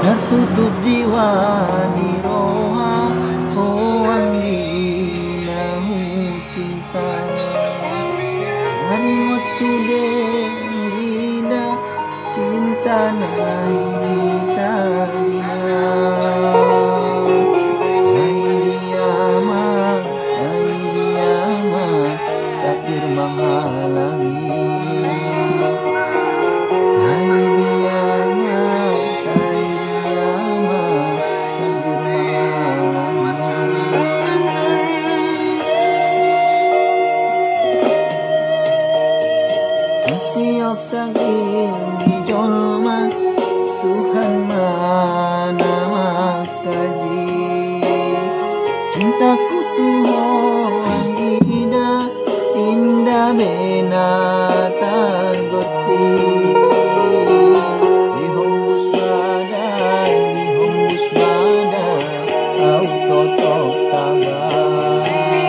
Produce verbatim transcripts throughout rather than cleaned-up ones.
Tertutup jiwa di roha, oh anginamu cinta. Harimot sude rida cinta nahita bina. Hai diama, hai diama, takdir menghalangi. Hai diama, hai diama, takdir menghalangi. Setiap takdir dijolma Tuhan mana makaji. Cintaku Tuhan indah, indah bena targoti. Dihembus badai, dihembus badai, kau totok tabah.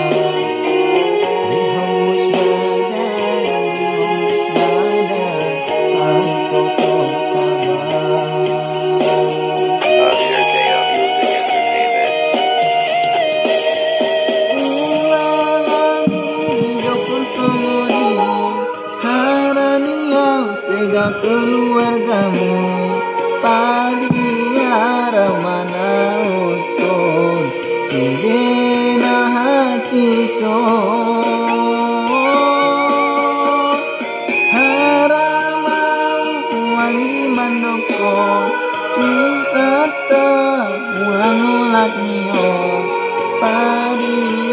Dihembus badai, dihembus badai, kau totok tabah. Oscar J O Music Entertainment. Ulang hidupun sumodi, haraniau sega keluargamu, paliara mana utun, sudena hacito. Haramau wangi mandoko, cinta tak ulang ulat nio, padi